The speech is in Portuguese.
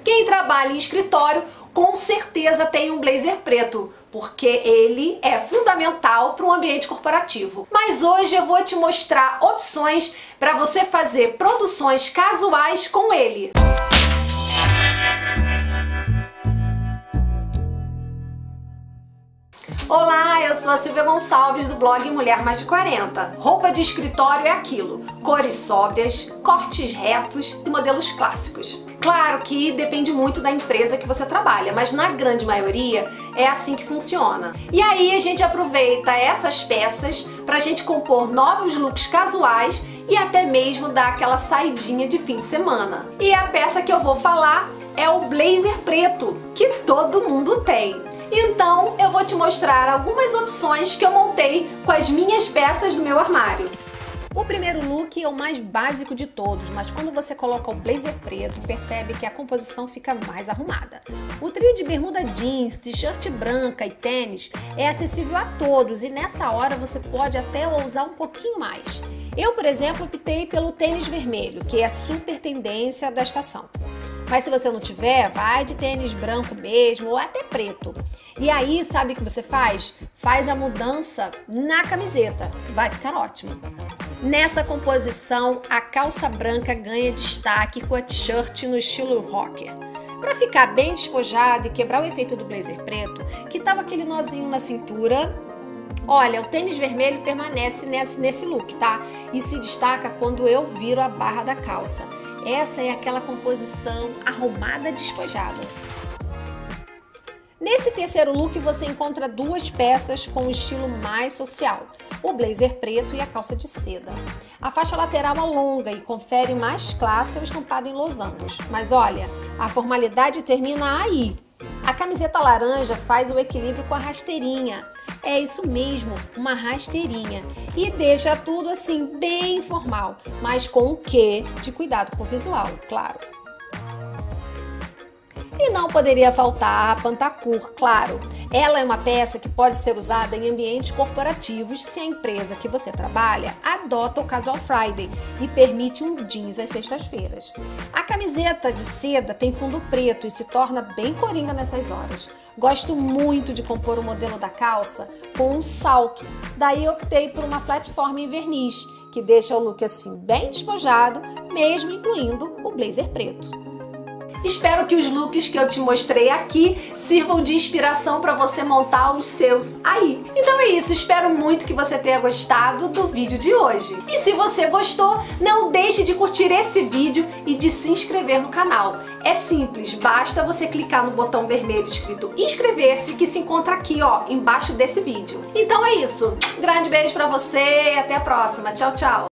Quem trabalha em escritório com certeza tem um blazer preto, porque ele é fundamental para um ambiente corporativo. Mas hoje eu vou te mostrar opções para você fazer produções casuais com ele. Olá, eu sou a Silvia Gonçalves do blog Mulher Mais de 40. Roupa de escritório é aquilo, cores sóbrias, cortes retos e modelos clássicos. Claro que depende muito da empresa que você trabalha, mas na grande maioria é assim que funciona. E aí a gente aproveita essas peças pra gente compor novos looks casuais e até mesmo dar aquela saidinha de fim de semana. E a peça que eu vou falar é o blazer preto, que todo mundo tem. Então eu vou te mostrar algumas opções que eu montei com as minhas peças do meu armário. O primeiro look é o mais básico de todos, mas quando você coloca o blazer preto, percebe que a composição fica mais arrumada. O trio de bermuda jeans, t-shirt branca e tênis é acessível a todos e nessa hora você pode até ousar um pouquinho mais. Eu, por exemplo, optei pelo tênis vermelho, que é a super tendência da estação. Mas se você não tiver, vai de tênis branco mesmo ou até preto. E aí, sabe o que você faz? Faz a mudança na camiseta. Vai ficar ótimo. Nessa composição, a calça branca ganha destaque com a t-shirt no estilo rocker. Para ficar bem despojado e quebrar o efeito do blazer preto, que tava aquele nozinho na cintura. Olha, o tênis vermelho permanece nesse look, tá? E se destaca quando eu viro a barra da calça. Essa é aquela composição arrumada despojada. Nesse terceiro look você encontra duas peças com um estilo mais social, o blazer preto e a calça de seda. A faixa lateral é longa e confere mais classe ao estampado em losangos, mas olha, a formalidade termina aí. A camiseta laranja faz o equilíbrio com a rasteirinha. É isso mesmo, uma rasteirinha. E deixa tudo assim bem informal, mas com o quê de cuidado com o visual, claro. E não poderia faltar a pantacur, claro. Ela é uma peça que pode ser usada em ambientes corporativos se a empresa que você trabalha adota o Casual Friday e permite um jeans às sextas-feiras. A camiseta de seda tem fundo preto e se torna bem coringa nessas horas. Gosto muito de compor o modelo da calça com um salto, daí optei por uma platform em verniz, que deixa o look assim bem despojado, mesmo incluindo o blazer preto. Espero que os looks que eu te mostrei aqui sirvam de inspiração para você montar os seus aí. Então é isso, espero muito que você tenha gostado do vídeo de hoje. E se você gostou, não deixe de curtir esse vídeo e de se inscrever no canal. É simples, basta você clicar no botão vermelho escrito inscrever-se que se encontra aqui, ó, embaixo desse vídeo. Então é isso, grande beijo para você e até a próxima. Tchau, tchau!